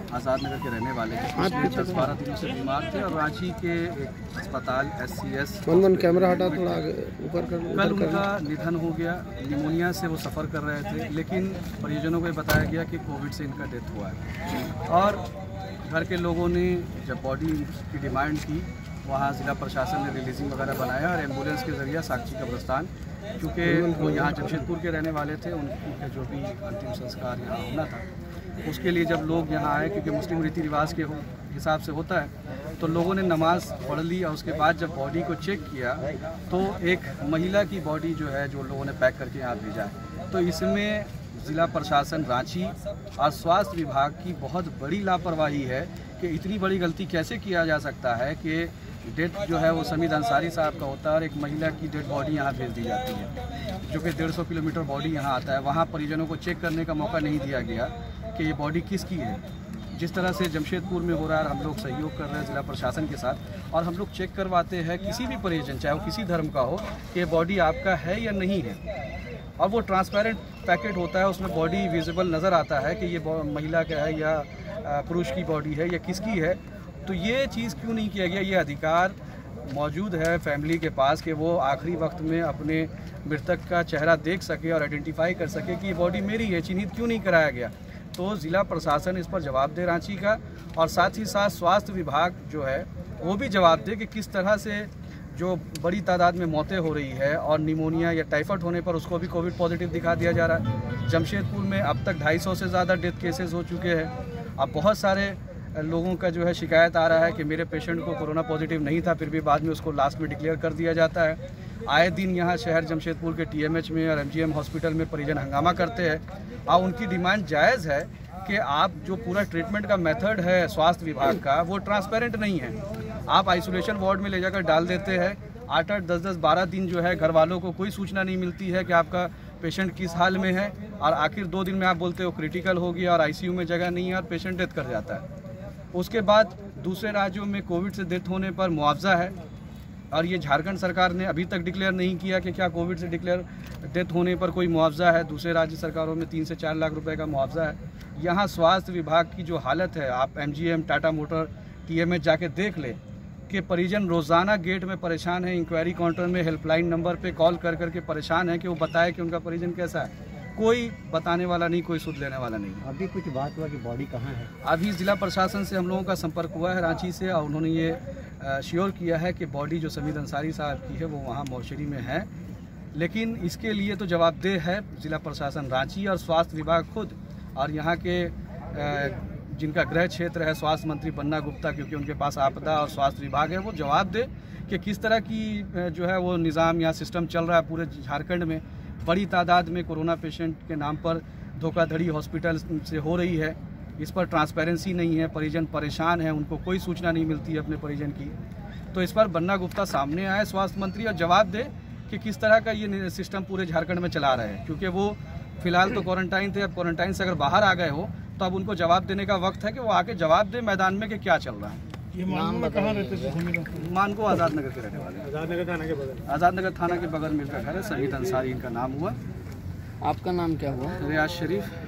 आज़ाद नगर के रहने वाले हैं, 10-12 दिनों से बीमार थे और रांची के एक अस्पताल SCS कैमरा हटा थोड़ा आगे ऊपर कर। कल उनका निधन हो गया। निमोनिया से वो सफ़र कर रहे थे, लेकिन परिजनों को बताया गया कि कोविड से इनका डेथ हुआ है। और घर के लोगों ने जब बॉडी की डिमांड की, वहाँ ज़िला प्रशासन ने रिलीजिंग वगैरह बनाया और एम्बुलेंस के ज़रिए साक्षी कब्रिस्तान, क्योंकि वो यहाँ जमशेदपुर के रहने वाले थे, उनका जो भी अंतिम संस्कार यहाँ होना था, उसके लिए जब लोग यहाँ आए, क्योंकि मुस्लिम रीति रिवाज के हिसाब से होता है, तो लोगों ने नमाज़ पढ़ ली और उसके बाद जब बॉडी को चेक किया तो एक महिला की बॉडी जो है जो लोगों ने पैक करके यहाँ भेजा है। तो इसमें ज़िला प्रशासन रांची और स्वास्थ्य विभाग की बहुत बड़ी लापरवाही है कि इतनी बड़ी गलती कैसे किया जा सकता है कि डेथ जो है वो समीद अंसारी साहब का होता है और एक महिला की डेड बॉडी यहाँ भेज दी जाती है, जो कि 150 किलोमीटर बॉडी यहाँ आता है। वहाँ परिजनों को चेक करने का मौका नहीं दिया गया कि ये बॉडी किसकी है। जिस तरह से जमशेदपुर में हो रहा है, हम लोग सहयोग कर रहे हैं ज़िला प्रशासन के साथ और हम लोग चेक करवाते हैं किसी भी परिजन, चाहे वो किसी धर्म का हो, कि बॉडी आपका है या नहीं है। और वो ट्रांसपेरेंट पैकेट होता है, उसमें बॉडी विजिबल नज़र आता है कि ये महिला का है या पुरुष की बॉडी है या किसकी है। तो ये चीज़ क्यों नहीं किया गया? ये अधिकार मौजूद है फैमिली के पास कि वो आखिरी वक्त में अपने मृतक का चेहरा देख सके और आइडेंटिफाई कर सके कि ये बॉडी मेरी है। चिन्हित क्यों नहीं कराया गया? तो ज़िला प्रशासन इस पर जवाब दे रांची का, और साथ ही साथ स्वास्थ्य विभाग जो है वो भी जवाब दे कि किस तरह से जो बड़ी तादाद में मौतें हो रही है और निमोनिया या टाइफाइड होने पर उसको भी कोविड पॉजिटिव दिखा दिया जा रहा है। जमशेदपुर में अब तक 250 से ज़्यादा डेथ केसेस हो चुके हैं। अब बहुत सारे लोगों का जो है शिकायत आ रहा है कि मेरे पेशेंट को कोरोना पॉजिटिव नहीं था, फिर भी बाद में उसको लास्ट में डिक्लेयर कर दिया जाता है। आए दिन यहाँ शहर जमशेदपुर के TMH में और MGM हॉस्पिटल में परिजन हंगामा करते हैं और उनकी डिमांड जायज़ है कि आप जो पूरा ट्रीटमेंट का मेथड है स्वास्थ्य विभाग का, वो ट्रांसपेरेंट नहीं है। आप आइसोलेशन वार्ड में ले जाकर डाल देते हैं। 8-8, 10-10, 12 दिन जो है घर वालों को कोई सूचना नहीं मिलती है कि आपका पेशेंट किस हाल में है, और आखिर 2 दिन में आप बोलते हो क्रिटिकल हो गया और ICU में जगह नहीं है और पेशेंट डेथ कर जाता है। उसके बाद दूसरे राज्यों में कोविड से डेथ होने पर मुआवजा है, और ये झारखंड सरकार ने अभी तक डिक्लेयर नहीं किया कि क्या कोविड से डेथ होने पर कोई मुआवजा है। दूसरे राज्य सरकारों में 3 से 4 लाख रुपए का मुआवजा है। यहाँ स्वास्थ्य विभाग की जो हालत है, आप MGM, टाटा मोटर, TMH जाके देख ले कि परिजन रोज़ाना गेट में परेशान है, इंक्वायरी काउंटर में हेल्पलाइन नंबर पे कॉल कर करके परेशान है कि वो बताए कि उनका परिजन कैसा है। कोई बताने वाला नहीं, कोई सुध लेने वाला नहीं। अभी कुछ बात हुआ कि बॉडी कहाँ है? अभी ज़िला प्रशासन से हम लोगों का संपर्क हुआ है रांची से, और उन्होंने ये श्योर किया है कि बॉडी जो समीद अंसारी साहब की है वो वहाँ मोर्चरी में है। लेकिन इसके लिए तो जवाबदेह है ज़िला प्रशासन रांची और स्वास्थ्य विभाग खुद, और यहाँ के जिनका गृह क्षेत्र है स्वास्थ्य मंत्री बन्ना गुप्ता, क्योंकि उनके पास आपदा और स्वास्थ्य विभाग है, वो जवाब दे कि किस तरह की जो है वो निज़ाम या सिस्टम चल रहा है पूरे झारखंड में। बड़ी तादाद में कोरोना पेशेंट के नाम पर धोखाधड़ी हॉस्पिटल से हो रही है, इस पर ट्रांसपेरेंसी नहीं है, परिजन परेशान हैं, उनको कोई सूचना नहीं मिलती है अपने परिजन की। तो इस पर बन्ना गुप्ता सामने आए स्वास्थ्य मंत्री और जवाब दे कि किस तरह का ये सिस्टम पूरे झारखंड में चला रहे हैं, क्योंकि वो फिलहाल तो क्वारंटाइन थे। अब क्वारंटाइन से अगर बाहर आ गए हो तो अब उनको जवाब देने का वक्त है कि वो आके जवाब दे मैदान में कि क्या चल रहा है। ये मानको कहाँ रहते थे? मानको आज़ाद नगर के रहने वाले, आज़ाद नगर थाना के बगल। आज़ाद नगर थाना के बगल में इनका घर है। समीद अंसारी इनका नाम हुआ। आपका नाम क्या हुआ? रियाज शरीफ।